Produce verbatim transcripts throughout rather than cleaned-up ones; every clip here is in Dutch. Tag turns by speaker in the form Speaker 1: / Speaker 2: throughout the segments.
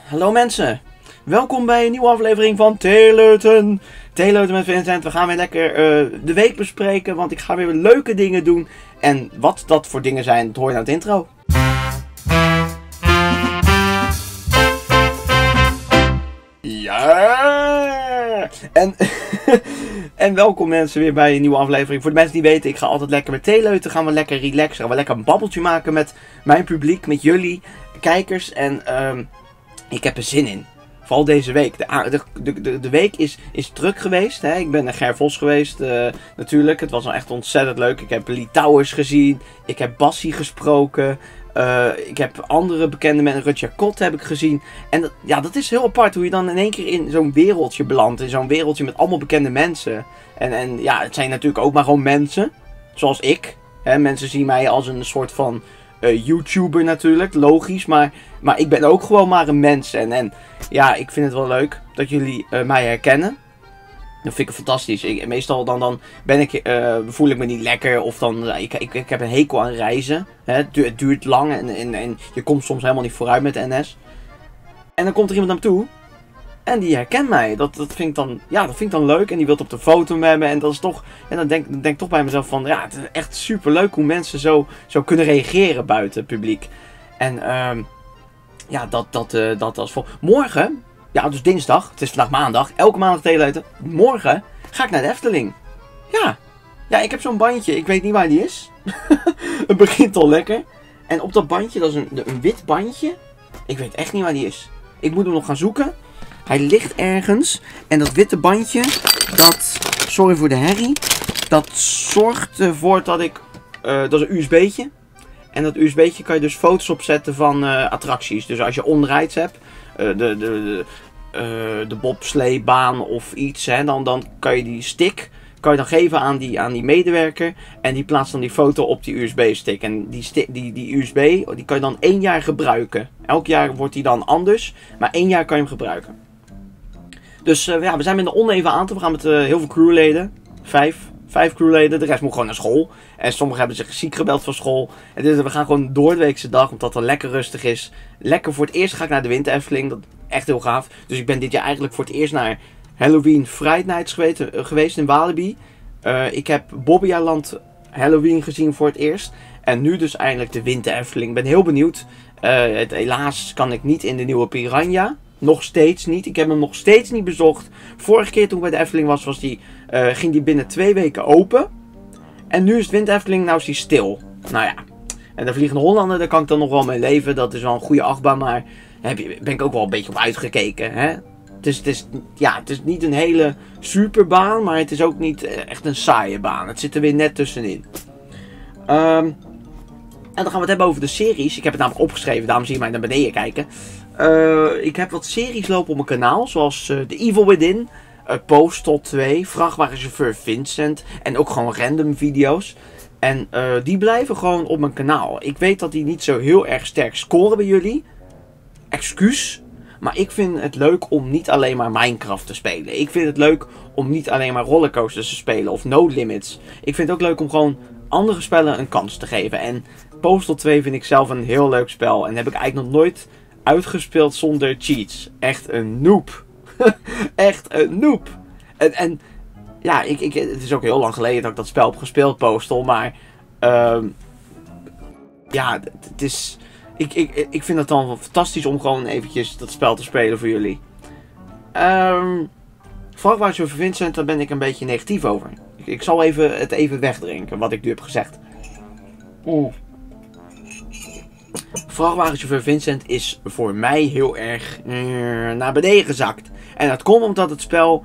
Speaker 1: Hallo mensen, welkom bij een nieuwe aflevering van Theeleuten. Theeleuten met Vincent. We gaan weer lekker uh, de week bespreken, want ik ga weer leuke dingen doen. En wat dat voor dingen zijn, dat hoor je aan het intro. Ja! En, en welkom mensen weer bij een nieuwe aflevering. Voor de mensen die weten, ik ga altijd lekker met Theeleuten. Gaan we lekker relaxen, gaan we lekker een babbeltje maken met mijn publiek, met jullie kijkers. En uh, ik heb er zin in. Vooral deze week. De, de, de, de week is, is druk geweest. Hè? Ik ben naar Ger Vos geweest. Uh, natuurlijk. Het was wel echt ontzettend leuk. Ik heb Lee Towers gezien. Ik heb Bassie gesproken. Uh, ik heb andere bekende mensen. Rutger Kot heb ik gezien. En dat, ja, dat is heel apart. Hoe je dan in één keer in zo'n wereldje belandt. In zo'n wereldje met allemaal bekende mensen. En, en ja, het zijn natuurlijk ook maar gewoon mensen. Zoals ik. Hè? Mensen zien mij als een soort van Uh, YouTuber natuurlijk, logisch, maar, maar ik ben ook gewoon maar een mens. En, en ja, ik vind het wel leuk dat jullie uh, mij herkennen. Dat vind ik fantastisch. Ik, meestal dan, dan ben ik, uh, voel ik me niet lekker of dan, uh, ik, ik, ik heb een hekel aan reizen. Hè? Het, duurt, het duurt lang en, en, en je komt soms helemaal niet vooruit met de N S. En dan komt er iemand naar me toe en die herkent mij. Dat, dat, vind ik dan, ja, dat vind ik dan leuk en die wil op de foto met me. En dat is toch, en dan denk, dan denk ik toch bij mezelf van, ja, het is echt super leuk hoe mensen zo, zo kunnen reageren buiten het publiek. En um, ja, dat, dat, uh, dat als vol. Morgen, ja, dus dinsdag, het is vandaag maandag, elke maandag Theeleuten. Morgen ga ik naar de Efteling. Ja, ja, ik heb zo'n bandje, ik weet niet waar die is. Het begint al lekker. En op dat bandje, dat is een, een wit bandje. Ik weet echt niet waar die is. Ik moet hem nog gaan zoeken. Hij ligt ergens. En dat witte bandje, dat, sorry voor de herrie, dat zorgt ervoor dat ik, uh, dat is een U S B'tje. En dat U S B'tje kan je dus foto's opzetten van uh, attracties. Dus als je onrides hebt, uh, de, de, de, uh, de bobsleebaan of iets, hè, dan, dan kan je die stick kan je dan geven aan die, aan die medewerker. En die plaatst dan die foto op die U S B-stick. En die, stick, die, die U S B, die kan je dan één jaar gebruiken. Elk jaar wordt die dan anders, maar één jaar kan je hem gebruiken. Dus uh, ja, we zijn met een oneven aantal. We gaan met uh, heel veel crewleden. Vijf. Vijf crewleden. De rest moet gewoon naar school. En sommigen hebben zich ziek gebeld van school. En dus we gaan gewoon door de weekse dag. Omdat het lekker rustig is. Lekker voor het eerst ga ik naar de Winter Efteling. Dat is echt heel gaaf. Dus ik ben dit jaar eigenlijk voor het eerst naar Halloween Fright Nights geweest, uh, geweest in Walibi. Uh, ik heb Bobbejaanland Halloween gezien voor het eerst. En nu dus eindelijk de Winter Efteling. Ik ben heel benieuwd. Uh, het, helaas kan ik niet in de nieuwe Piranha. Nog steeds niet. Ik heb hem nog steeds niet bezocht. Vorige keer toen ik bij de Efteling was, was die, uh, ging die binnen twee weken open. En nu is het Winter Efteling, nou is die stil. Nou ja. En de Vliegende Hollander, daar kan ik dan nog wel mee leven. Dat is wel een goede achtbaan, maar daar ben ik ook wel een beetje op uitgekeken. Hè? Het, is, het, is, ja, het is niet een hele superbaan, maar het is ook niet echt een saaie baan. Het zit er weer net tussenin. Um, en dan gaan we het hebben over de series. Ik heb het namelijk opgeschreven, daarom zie je mij naar beneden kijken. Uh, ik heb wat series lopen op mijn kanaal, zoals uh, The Evil Within, uh, Postal twee, Vrachtwagenchauffeur Vincent en ook gewoon random video's. En uh, die blijven gewoon op mijn kanaal. Ik weet dat die niet zo heel erg sterk scoren bij jullie. Excuus. Maar ik vind het leuk om niet alleen maar Minecraft te spelen. Ik vind het leuk om niet alleen maar rollercoasters te spelen of No Limits. Ik vind het ook leuk om gewoon andere spellen een kans te geven. En Postal twee vind ik zelf een heel leuk spel. En heb ik eigenlijk nog nooit uitgespeeld zonder cheats. Echt een noob. Echt een noob. En, en ja, ik, ik, het is ook heel lang geleden dat ik dat spel heb gespeeld, Postal. Maar uh, ja, het is, ik, ik, ik vind het dan fantastisch om gewoon eventjes dat spel te spelen voor jullie. Um, Vrachtwagenchauffeur Vincent, daar ben ik een beetje negatief over. Ik, ik zal even, het even wegdrinken wat ik nu heb gezegd. Oeh. Vrachtwagenchauffeur Vincent is voor mij heel erg uh, naar beneden gezakt. En dat komt omdat het spel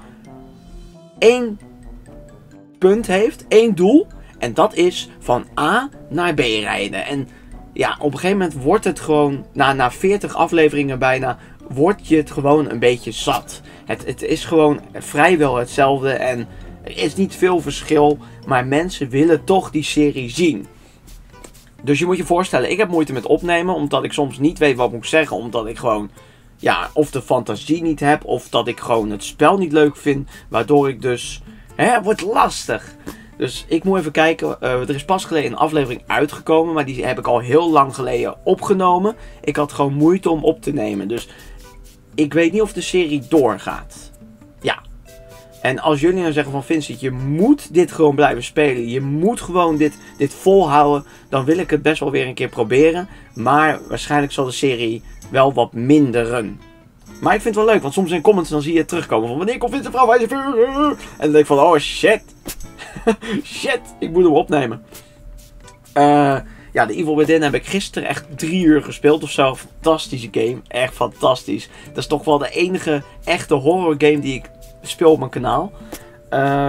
Speaker 1: één punt heeft, één doel. En dat is van A naar B rijden. En ja, op een gegeven moment wordt het gewoon, na, na veertig afleveringen bijna, wordt je het gewoon een beetje zat. Het, het is gewoon vrijwel hetzelfde en er is niet veel verschil. Maar mensen willen toch die serie zien. Dus je moet je voorstellen, ik heb moeite met opnemen, omdat ik soms niet weet wat ik moet zeggen. Omdat ik gewoon, ja, of de fantasie niet heb, of dat ik gewoon het spel niet leuk vind. Waardoor ik dus, hè, het wordt lastig. Dus ik moet even kijken, uh, er is pas geleden een aflevering uitgekomen, maar die heb ik al heel lang geleden opgenomen. Ik had gewoon moeite om op te nemen, dus ik weet niet of de serie doorgaat. Ja. En als jullie nou zeggen van Vincent, je moet dit gewoon blijven spelen. Je moet gewoon dit, dit volhouden. Dan wil ik het best wel weer een keer proberen. Maar waarschijnlijk zal de serie wel wat minderen. Maar ik vind het wel leuk, want soms in comments dan zie je het terugkomen van wanneer komt Vincent Vrouw Wijze Vuur? En dan denk ik van, oh shit. Shit, ik moet hem opnemen. Uh, ja, de Evil Within heb ik gisteren echt drie uur gespeeld of zo. Fantastische game, echt fantastisch. Dat is toch wel de enige echte horror game die ik speel op mijn kanaal. Uh,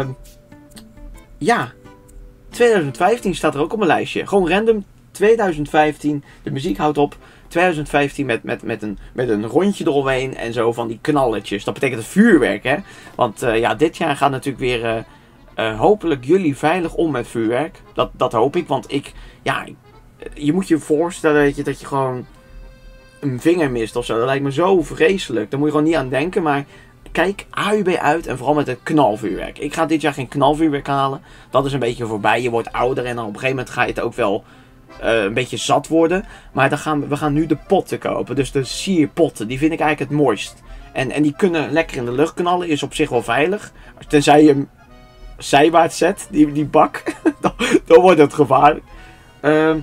Speaker 1: ja, twintig vijftien staat er ook op mijn lijstje. Gewoon random, twintig vijftien, de muziek houdt op. twintig vijftien met, met, met, een, met een rondje eromheen en zo van die knalletjes. Dat betekent het vuurwerk, hè. Want uh, ja, dit jaar gaat natuurlijk weer uh, uh, hopelijk jullie veilig om met vuurwerk. Dat, dat hoop ik, want ik, ja, je moet je voorstellen dat je, dat je gewoon een vinger mist of zo. Dat lijkt me zo vreselijk. Daar moet je gewoon niet aan denken, maar kijk A U B uit en vooral met het knalvuurwerk. Ik ga dit jaar geen knalvuurwerk halen. Dat is een beetje voorbij. Je wordt ouder en dan op een gegeven moment ga je het ook wel uh, een beetje zat worden. Maar dan gaan we, we gaan nu de potten kopen. Dus de sierpotten. Die vind ik eigenlijk het mooist. En, en die kunnen lekker in de lucht knallen. Is op zich wel veilig. Tenzij je hem zijwaarts zet, die, die bak. dan, dan wordt het gevaarlijk. Uh,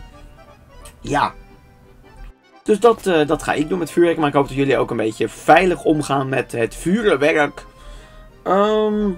Speaker 1: ja. Dus dat, uh, dat ga ik doen met vuurwerk. Maar ik hoop dat jullie ook een beetje veilig omgaan met het vuurwerk. Um,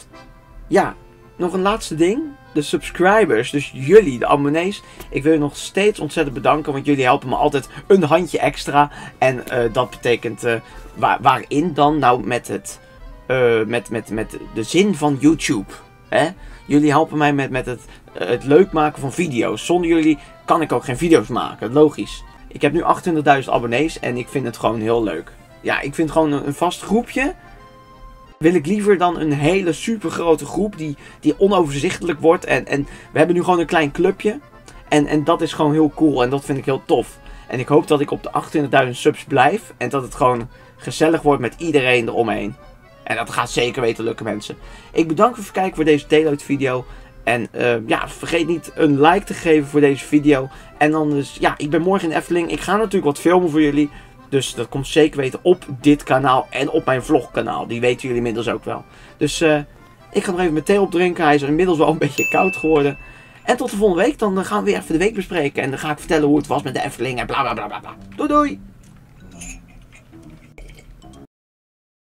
Speaker 1: ja, nog een laatste ding. De subscribers, dus jullie, de abonnees. Ik wil je nog steeds ontzettend bedanken. Want jullie helpen me altijd een handje extra. En uh, dat betekent, uh, waar, waarin dan? Nou, met, het, uh, met, met, met de zin van YouTube. Hè? Jullie helpen mij met, met het, uh, het leuk maken van video's. Zonder jullie kan ik ook geen video's maken, logisch. Ik heb nu achtentwintigduizend abonnees en ik vind het gewoon heel leuk. Ja, ik vind gewoon een, een vast groepje. Wil ik liever dan een hele super grote groep die, die onoverzichtelijk wordt. En, en we hebben nu gewoon een klein clubje. En, en dat is gewoon heel cool en dat vind ik heel tof. En ik hoop dat ik op de achtentwintigduizend subs blijf. En dat het gewoon gezellig wordt met iedereen eromheen. En dat gaat zeker weten lukken, mensen. Ik bedank voor het kijken voor deze Deload video. En uh, ja, vergeet niet een like te geven voor deze video. En dan dus, ja, ik ben morgen in Efteling. Ik ga natuurlijk wat filmen voor jullie. Dus dat komt zeker weten op dit kanaal en op mijn vlogkanaal. Die weten jullie inmiddels ook wel. Dus uh, ik ga nog even mijn thee opdrinken. Hij is inmiddels wel een beetje koud geworden. En tot de volgende week. Dan gaan we weer even de week bespreken. En dan ga ik vertellen hoe het was met de Efteling en bla bla bla bla. Doei doei!